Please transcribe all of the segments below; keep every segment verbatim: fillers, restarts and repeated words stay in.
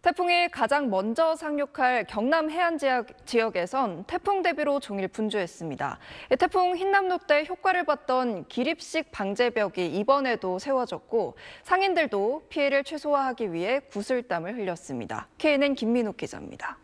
태풍이 가장 먼저 상륙할 경남 해안 지역, 지역에선 태풍 대비로 종일 분주했습니다. 태풍 흰남노 때 효과를 봤던 기립식 방제벽이 이번에도 세워졌고 상인들도 피해를 최소화하기 위해 구슬땀을 흘렸습니다. 케이엔엔 김민욱 기자입니다.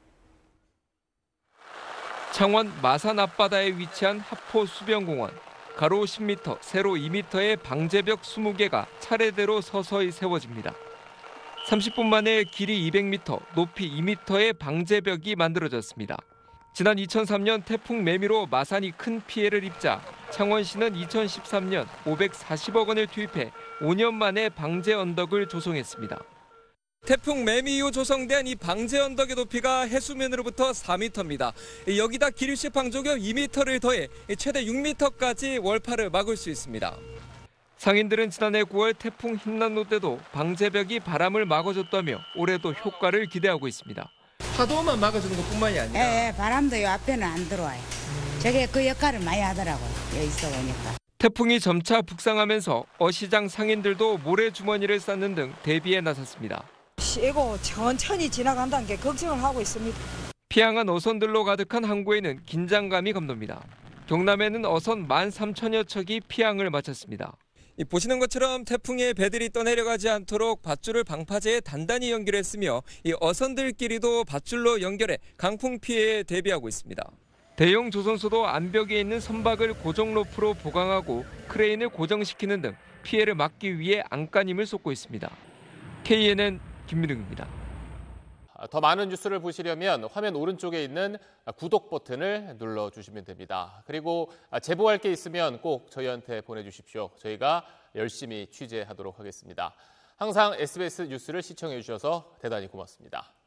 창원 마산 앞바다에 위치한 하포 수변공원. 가로 십 미터, 세로 이 미터의 방제벽 이십 개가 차례대로 서서히 세워집니다. 삼십 분 만에 길이 이백 미터, 높이 이 미터의 방제벽이 만들어졌습니다. 지난 이천삼 년 태풍 매미로 마산이 큰 피해를 입자 창원시는 이천십삼 년 오백사십억 원을 투입해 오 년 만에 방제 언덕을 조성했습니다. 태풍 매미 이후 조성된 이 방제 언덕의 높이가 해수면으로부터 사 미터입니다. 여기다 기립식 방조경 이 미터를 더해 최대 육 미터까지 월파를 막을 수 있습니다. 상인들은 지난해 구월 태풍 흰남노 때도 방제벽이 바람을 막아줬다며 올해도 효과를 기대하고 있습니다. 파도만 막아주는 것뿐만이 아니라 예, 예, 바람도 요 앞에는 안 들어와요. 저게 그 역할을 많이 하더라고요. 여기 있어 보니까. 태풍이 점차 북상하면서 어시장 상인들도 모래주머니를 쌓는 등 대비에 나섰습니다. 쉬고 천천히 지나간다는 게 걱정을 하고 있습니다. 피항한 어선들로 가득한 항구에는 긴장감이 감돕니다. 경남에는 어선 만 삼천여 척이 피항을 마쳤습니다. 보시는 것처럼 태풍의 배들이 떠내려가지 않도록 밧줄을 방파제에 단단히 연결했으며 이 어선들끼리도 밧줄로 연결해 강풍 피해에 대비하고 있습니다. 대형 조선소도 암벽에 있는 선박을 고정 로프로 보강하고 크레인을 고정시키는 등 피해를 막기 위해 안간힘을 쏟고 있습니다. 케이엔엔 김민욱입니다. 더 많은 뉴스를 보시려면 화면 오른쪽에 있는 구독 버튼을 눌러주시면 됩니다. 그리고 제보할 게 있으면 꼭 저희한테 보내주십시오. 저희가 열심히 취재하도록 하겠습니다. 항상 에스비에스 뉴스를 시청해 주셔서 대단히 고맙습니다.